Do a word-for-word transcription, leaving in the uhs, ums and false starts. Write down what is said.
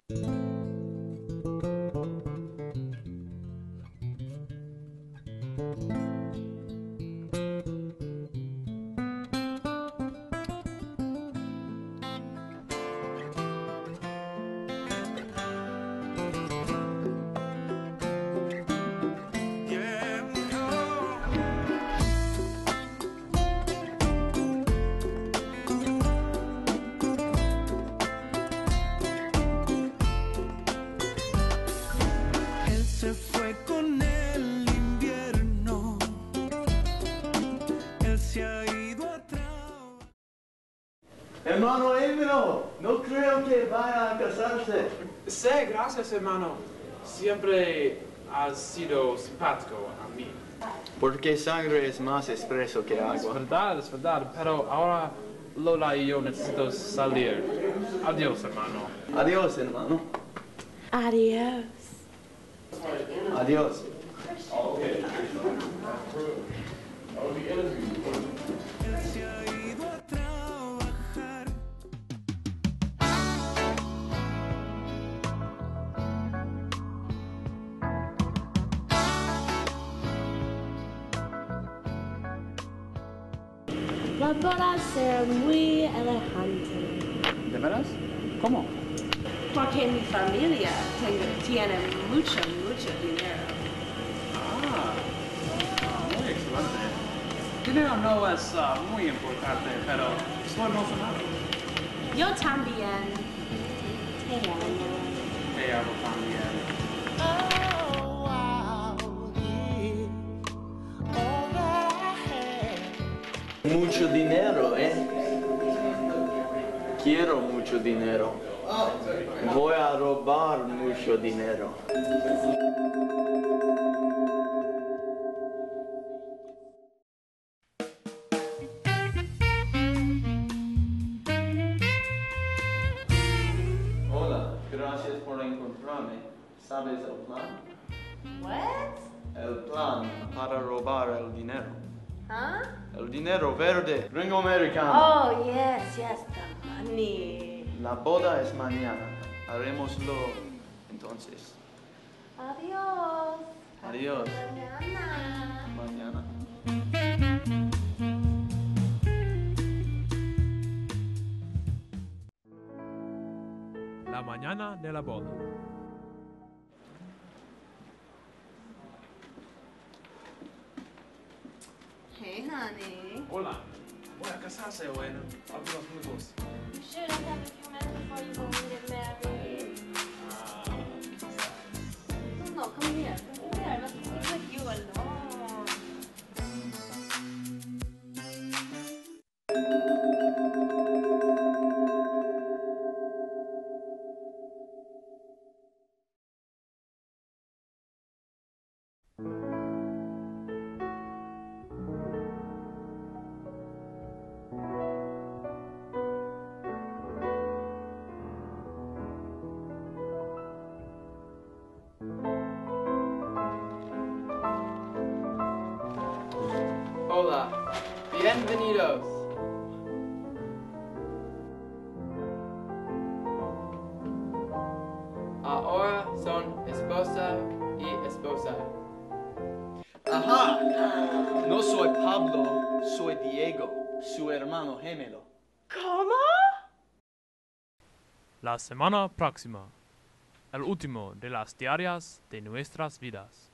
Hermano Emilio, no creo que vaya a casarse. Sí, gracias, hermano. Siempre has sido simpático a mí. Porque sangre es más espresso que agua. Es verdad, es verdad. Pero ahora Lola y yo necesito salir. Adiós, hermano. Adiós, hermano. Adiós. Adiós. La boda será muy elegante. ¿De veras? ¿Cómo? Porque mi familia tengo, tiene mucho, mucho dinero. Ah, muy excelente. Dinero no es uh, muy importante, pero estoy emocionado. Yo también te amo. Te amo también. Mucho dinero, ¿eh? Quiero mucho dinero. Voy a robar mucho dinero. Hola, gracias por encontrarme. ¿Sabes el plan? What? El plan para robar el dinero. Huh? El dinero verde, gringo americano. Oh, yes, yes, the money. La boda es mañana. Haremoslo entonces. Adiós. Adiós. Mañana. Mañana. La mañana de la boda. Hey, honey. Hola. Voy a casarse hoy en algunos minutos. You should have a few minutes before you go and get married. Ah, No, come here. Come here. Let's speak with you alone. Hola, bienvenidos. Ahora son esposa y esposa. Ajá. No soy Pablo, soy Diego, su hermano gemelo. ¿Cómo? La semana próxima. El último de las diarias de nuestras vidas.